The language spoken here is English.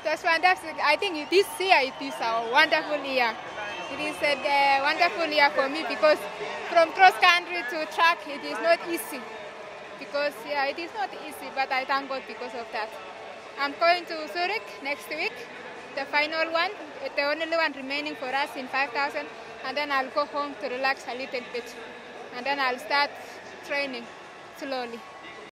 was fantastic. I think this year it is a wonderful year. It is a wonderful year for me because from cross country to track, it is not easy. Because it is not easy, but I thank God because of that. I'm going to Zurich next week, the final one, the only one remaining for us in 5,000, and then I'll go home to relax a little bit, and then I'll start training slowly.